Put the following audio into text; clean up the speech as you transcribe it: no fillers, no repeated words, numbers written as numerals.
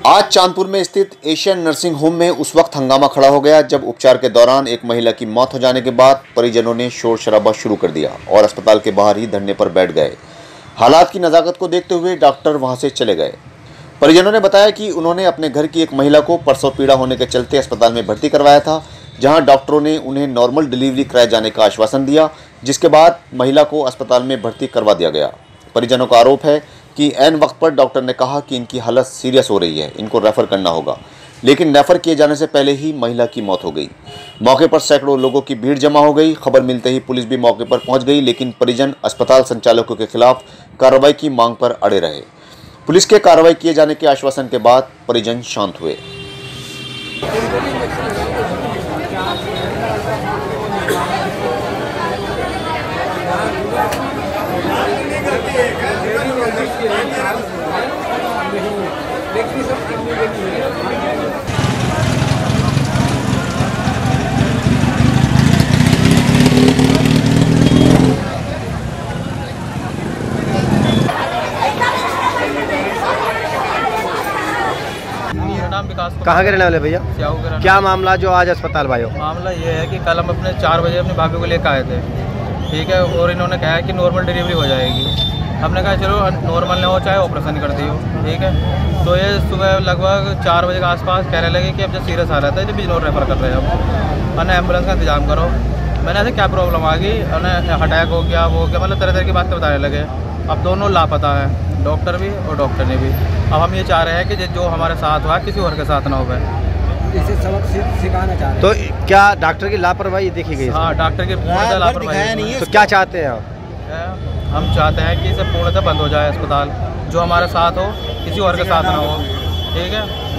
आज चांदपुर में स्थित एशियन नर्सिंग होम में उस वक्त हंगामा खड़ा हो गया जब उपचार के दौरान एक महिला की मौत हो जाने के बाद परिजनों ने शोर शराबा शुरू कर दिया और अस्पताल के बाहर ही धरने पर बैठ गए। हालात की नज़ाकत को देखते हुए डॉक्टर वहां से चले गए। परिजनों ने बताया कि उन्होंने अपने घर की एक महिला को प्रसव पीड़ा होने के चलते अस्पताल में भर्ती करवाया था, जहां डॉक्टरों ने उन्हें नॉर्मल डिलीवरी कराए जाने का आश्वासन दिया, जिसके बाद महिला को अस्पताल में भर्ती करवा दिया गया। परिजनों का आरोप है कि ऐन वक्त पर डॉक्टर ने कहा कि इनकी हालत सीरियस हो रही है, इनको रेफर करना होगा, लेकिन रेफर किए जाने से पहले ही महिला की मौत हो गई। मौके पर सैकड़ों लोगों की भीड़ जमा हो गई। खबर मिलते ही पुलिस भी मौके पर पहुंच गई, लेकिन परिजन अस्पताल संचालकों के खिलाफ कार्रवाई की मांग पर अड़े रहे। पुलिस के कार्रवाई किए जाने के आश्वासन के बाद परिजन शांत हुए। कहाँ के रहने वाले भैया? क्या मामला जो आज अस्पताल भाई हो? मामला ये है कि कल हम अपने 4 बजे अपनी भाभी को लेकर आए थे, ठीक है, और इन्होंने कहा है कि नॉर्मल डिलीवरी हो जाएगी। हमने कहा चलो नॉर्मल ना हो चाहे ऑपरेशन कर दियो, ठीक है। तो ये सुबह लगभग 4 बजे के आसपास कहने लगे कि अब जब सीरियस आ रहा था तो बिजनौर रेफर कर रहे हैं हम, मैंने एम्बुलेंस का इंतजाम करो। मैंने ऐसे क्या प्रॉब्लम आ गई, उन्हें अटैक हो गया, वो क्या, मतलब तरह तरह की बातें बताने लगे। अब दोनों लापता हैं, डॉक्टर भी और डॉक्टर ने भी। अब हम ये चाह रहे हैं कि जो हमारे साथ हुआ किसी और के साथ ना हो। इसे सबक सिखाना चाह रहे हैं। तो क्या डॉक्टर की लापरवाही देखी गई? हाँ, डॉक्टर की पूर्णतः लापरवाही। तो क्या चाहते हैं आप? हम चाहते हैं कि इसे पूर्णतः बंद हो जाए अस्पताल, जो हमारे साथ हो किसी और के साथ ना हो, ठीक है।